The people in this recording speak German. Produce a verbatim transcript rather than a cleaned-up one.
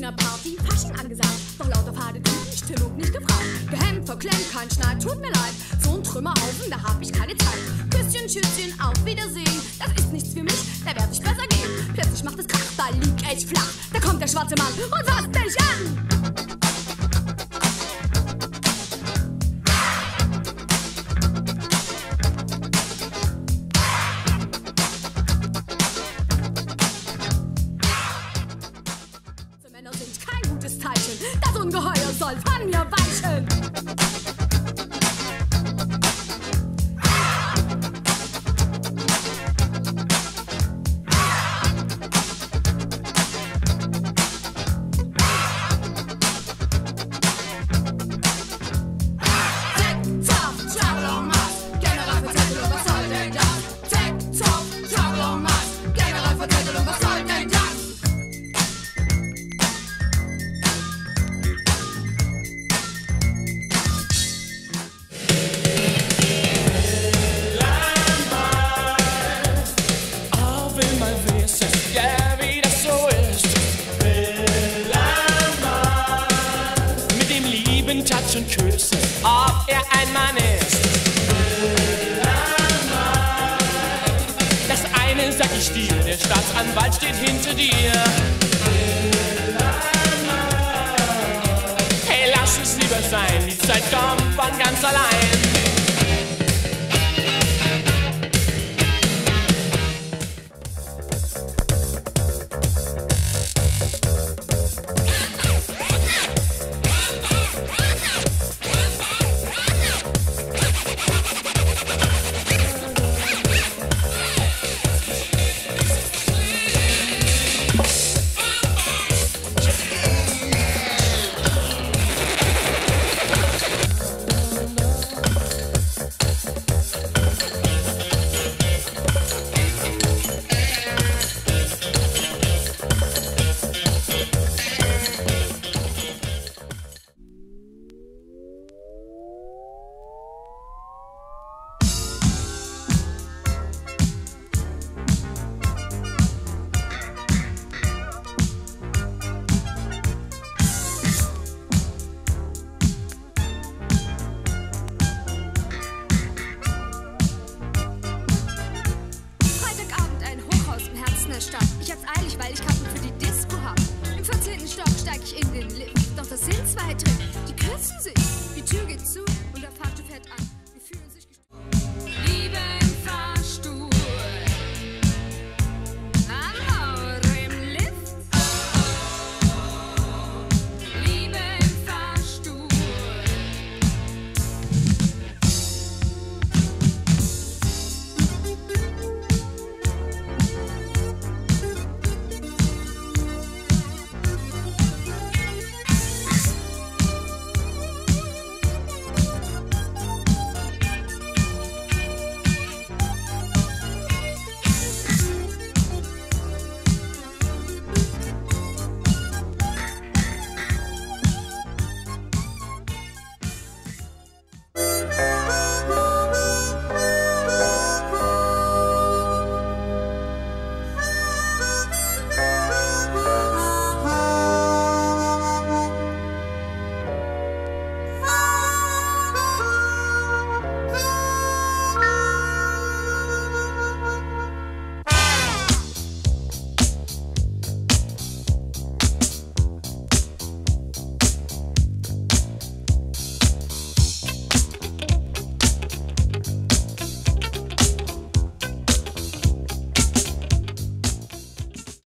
Berliner Party, Fasching angesagt. Doch lauter fade Typen, Stimmung nicht gefragt. Gehemmt, verklemmt, kein Schneid, tut mir leid. So ein Trümmerhaufen, da hab ich keine Zeit. Küsschen, Tschüsschen, auf Wiedersehen. Das ist nichts für mich, da werd ich besser gehen. Plötzlich macht es Krach, da lieg ich flach. Da kommt der schwarze Mann und fasst mich an. Sind kein gutes Zeichen. Das Ungeheuer soll von mir weichen. Touch und Küsse, ob er ein Mann ist. Das eine sag ich dir, der Staatsanwalt steht hinter dir. Hey, lass es lieber sein, die Zeit kommt von ganz allein. Ich hab's eilig, weil ich Karten für die Disco hab. Im vierzehnten Stock steig ich in den Lift. Doch das sind zwei Trick. Die